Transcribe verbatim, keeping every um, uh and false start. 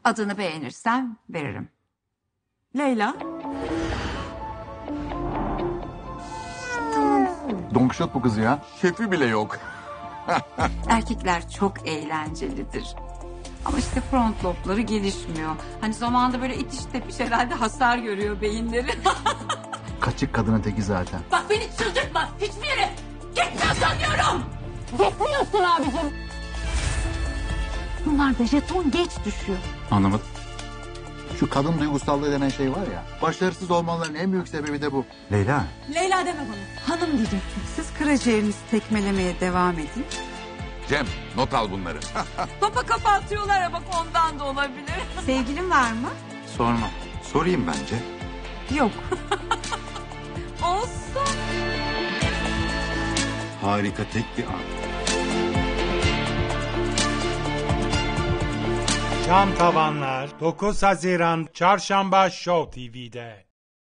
Adını beğenirsen veririm. Leyla. Donkşot bu kız ya. Şefi bile yok. Erkekler çok eğlencelidir. Ama işte front lobları gelişmiyor. Hani zamanında böyle itiş tepiş herhalde hasar görüyor beyinleri. Kaçık kadının teki zaten. Bak beni çıldırtma hiçbir yere gitmiyorsun diyorum. Gitmiyorsun abicim. Bunlarda jeton geç düşüyor. Anlamadım. Şu kadın duygusallığı denen şey var ya. Başarısız olmaların en büyük sebebi de bu. Leyla. Leyla deme bana. Hanım diyecektim. Siz karaciğerinizi tekmelemeye devam edin. Cem not al bunları. Topa kafa atıyorlar ya bak ondan da olabilir. Sevgilin var mı? Sorma. Sorayım bence. Yok. Olsun. Harika tek bir an. Cam Tavanlar dokuz Haziran Çarşamba Show T V'de.